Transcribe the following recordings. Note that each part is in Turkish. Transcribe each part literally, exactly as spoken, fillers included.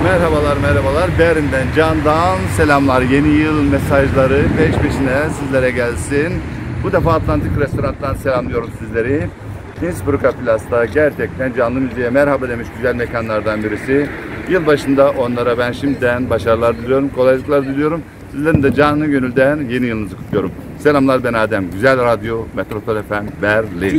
Merhabalar merhabalar Berlin'den Can'dan selamlar. Yeni yıl mesajları peş peşine sizlere gelsin. Bu defa Atlantik Restoran'dan selamlıyorum sizleri. Innsbrucker Platz'ta gerçekten canlı müziğe merhaba demiş güzel mekanlardan birisi. Yılbaşında onlara ben şimdiden başarılar diliyorum, kolaylıklar diliyorum. Sizlerin de canlı gönülden yeni yılınızı kutluyorum. Selamlar, ben Adem. Güzel Radyo Metropol F M Berlin.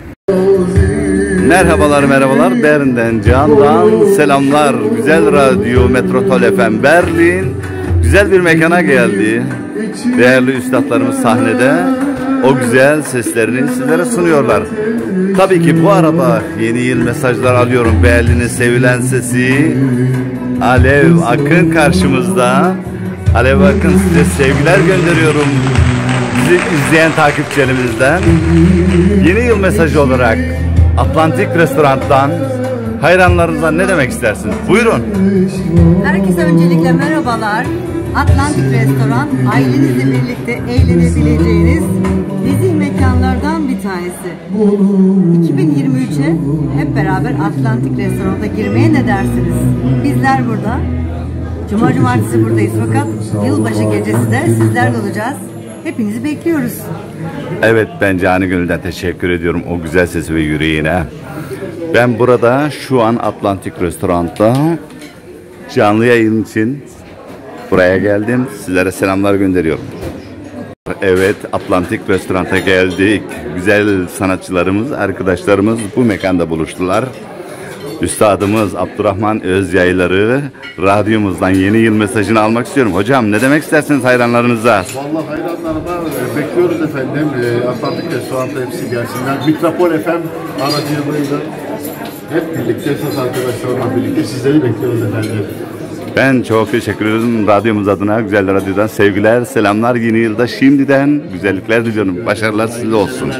Merhabalar merhabalar Berlin'den Can'dan selamlar. Güzel Radyo Metropol F M Berlin güzel bir mekana geldi. Değerli üstadlarımız sahnede o güzel seslerini sizlere sunuyorlar. Tabii ki bu araba yeni yıl mesajlar alıyorum. Berlin'in sevilen sesi Alev Akın karşımızda. Alev Akın, size sevgiler gönderiyorum. Bizi izleyen takipçilerimizden yeni yıl mesajı olarak Atlantik Restoran'dan hayranlarınıza ne demek istersiniz? Buyurun. Herkese öncelikle merhabalar. Atlantik Restoran, ailenizle birlikte eğlenebileceğiniz nezih mekanlardan bir tanesi. iki bin yirmi üçe hep beraber Atlantik Restoran'da girmeye ne dersiniz? Bizler burada. Cuma cumartesi buradayız fakat yılbaşı gecesi de sizlerle olacağız. Hepinizi bekliyoruz. Evet, ben canı gönülden teşekkür ediyorum o güzel sesi ve yüreğine. Ben burada şu an Atlantik Restoran'da canlı yayın için buraya geldim. Sizlere selamlar gönderiyorum. Evet, Atlantik Restoran'a geldik. Güzel sanatçılarımız, arkadaşlarımız bu mekanda buluştular. Üstadımız Abdurrahman Özyayları radyomuzdan yeni yıl mesajını almak istiyorum. Hocam ne demek istersiniz hayranlarınıza? Vallahi hayranlarıma bekliyoruz efendim. Atlantik Restoran'da hepsi gelsinler. Metropol F M aracılığıyla hep birlikte, ses arkadaşlarımla birlikte sizleri bekliyoruz efendim. Ben çok teşekkür ederim. Radyomuz adına, Güzel Radyo'dan sevgiler, selamlar. Yeni yılda şimdiden güzellikler diliyorum. Başarılar sizle olsun.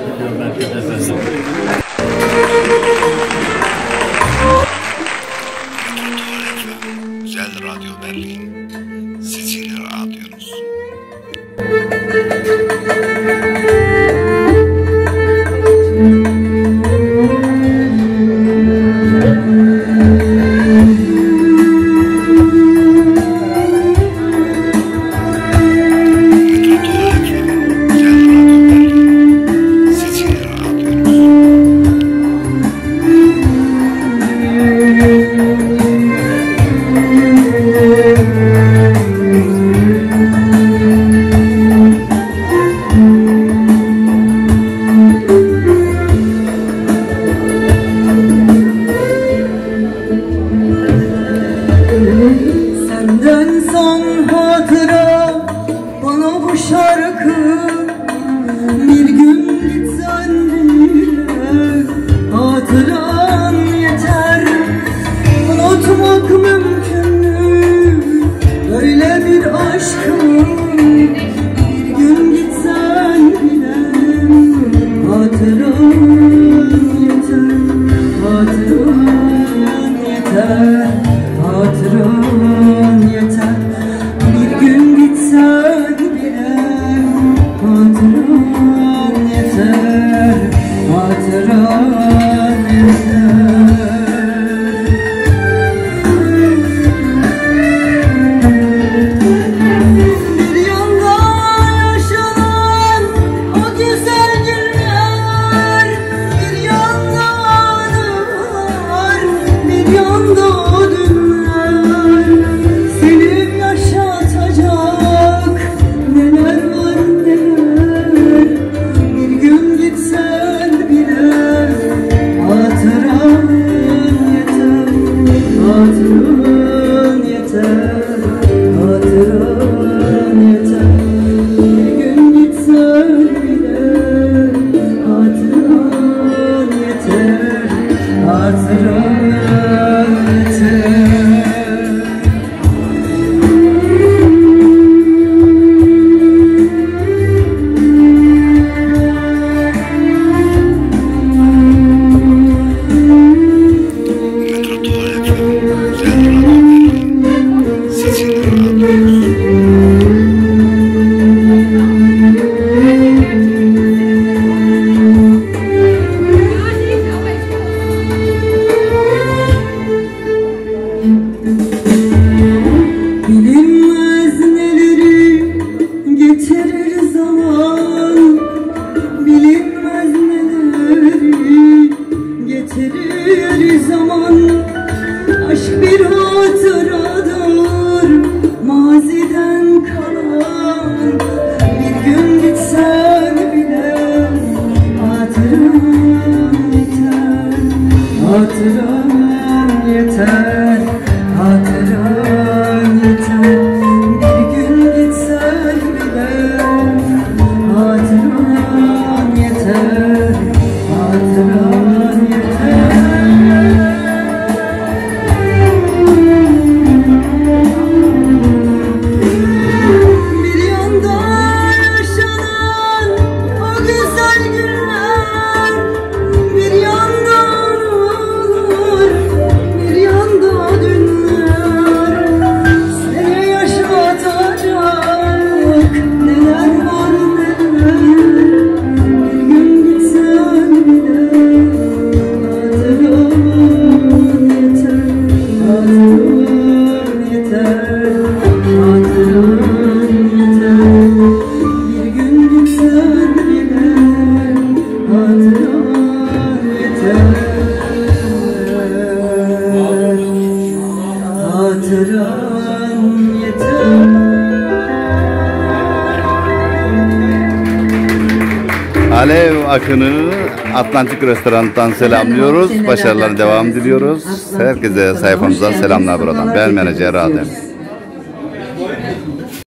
Güzel Radyo Berlin. Sizinle radyonuz. Senden son hatıra bana bu şarkı. Bir gün gitsen bile hatıran yeter. Unutmak mümkün mü böyle bir aşkı? Bir gün gitsen bile hatıran yeter. Hatıran yeter. Hatıran yeter. Bir gün gitsen bile hatıran yeter. Hatıran yeter. Bir yanda yaşanan o güzel günler, bir yanda anılar, bir yanda Alev Akın'ı Atlantik Restoran'tan selamlıyoruz. Başarılarına devam diliyoruz. Herkese sayfamıza selamlar buradan. Ben menajer Adem.